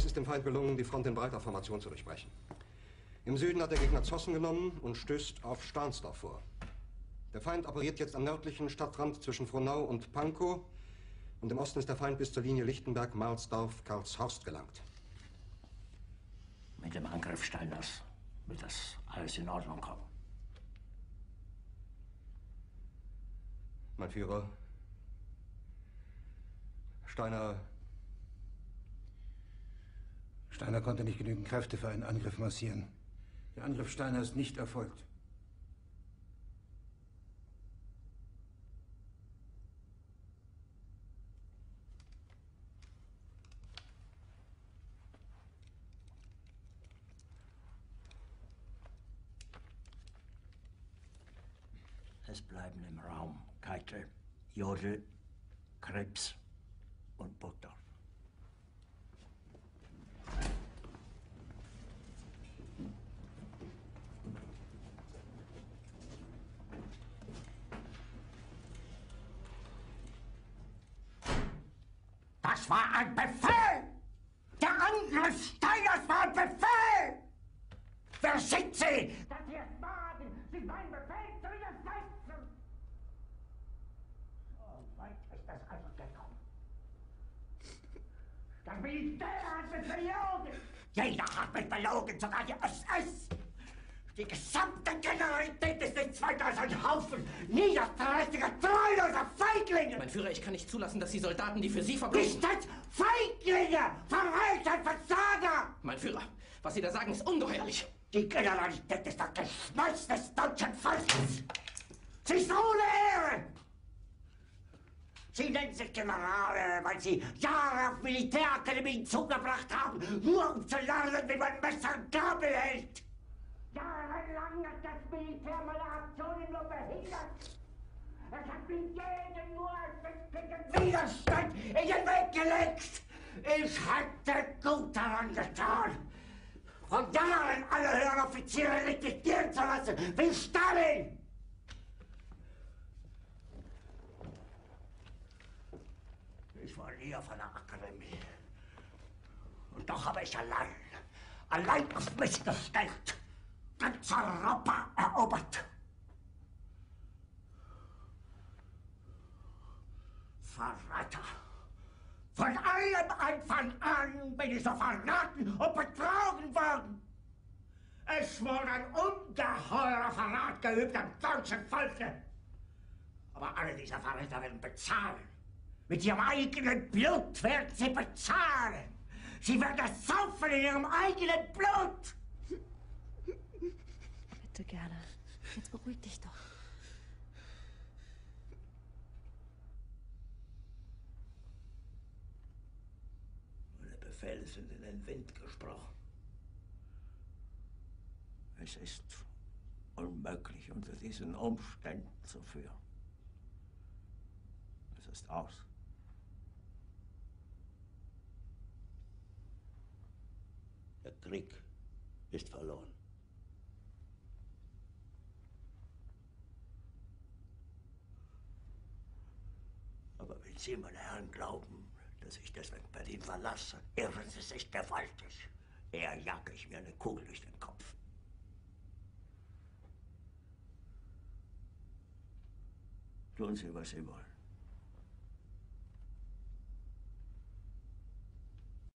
ist dem Feind gelungen, die Front in breiter Formation zu durchbrechen. Im Süden hat der Gegner Zossen genommen und stößt auf Stahnsdorf vor. Der Feind operiert jetzt am nördlichen Stadtrand zwischen Frohnau und Pankow. Und im Osten ist der Feind bis zur Linie Lichtenberg-Marsdorf-Karlshorst gelangt. Mit dem Angriff Steiners wird das alles in Ordnung kommen. Mein Führer, Steiner konnte nicht genügend Kräfte für einen Angriff massieren. Der Angriff Steiner ist nicht erfolgt. Es bleiben im Raum Keitel, Jodl, Krebs und Burgdorf. Das war ein Befehl! Der Angriff Steiners war ein Befehl! Wer sind Sie, dass Sie es wagen, sich meinen Befehl zu widersetzen? So weit ist das also gekommen. Das Militär hat mich belogen! Jeder hat mich belogen, sogar die SS! Die gesamte Generalität ist nichts weiter als ein Haufen niederträchtiger, treuloser Feiglinge! Mein Führer, ich kann nicht zulassen, dass die Soldaten, die für Sie verbringen... Nicht als Feiglinge! Verreiter, Versager! Mein Führer, was Sie da sagen, ist ungeheuerlich. Die Generalität ist das Geschmeiß des deutschen Volkes! Sie ist ohne Ehre! Sie nennen sich Generale, weil Sie Jahre auf Militärakademien zugebracht haben, nur um zu lernen, wie man Messer und Gabel hält! Jahrelang hat das Militär meine Aktionen nur behindert. Es hat mir jeden nur ersichtlichen Widerstand in den Weg gelegt. Ich hätte gut daran getan, von Jahren alle höheren Offiziere liquidieren zu lassen, wie Stalin. Ich war nie auf einer Akademie. Und doch habe ich allein auf mich gestellt, ganz Europa erobert. Verräter! Von allem Anfang an bin ich so verraten und betrogen worden. Es wurde ein ungeheurer Verrat geübt am deutschen Volke. Aber alle diese Verräter werden bezahlen. Mit ihrem eigenen Blut werden sie bezahlen. Sie werden es saufen in ihrem eigenen Blut. Bitte gerne. Jetzt beruhig dich doch. Meine Befehle sind in den Wind gesprochen. Es ist unmöglich, unter diesen Umständen zu führen. Es ist aus. Der Krieg ist verloren. Aber wenn Sie, meine Herren, glauben, dass ich deswegen Berlin verlasse, irren Sie sich gewaltig. Eher jage ich mir eine Kugel durch den Kopf. Tun Sie, was Sie wollen.